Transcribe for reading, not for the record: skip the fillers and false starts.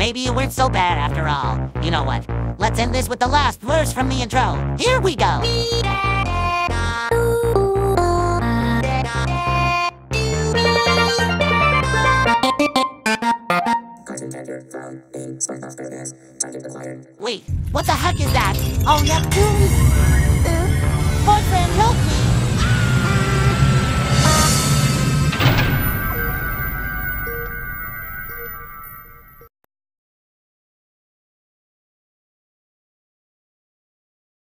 maybe you weren't so bad after all. You know what? Let's end this with the last verse from the intro. Here we go. Wait, what the heck is that? Oh, Neptune? Boyfriend, help me!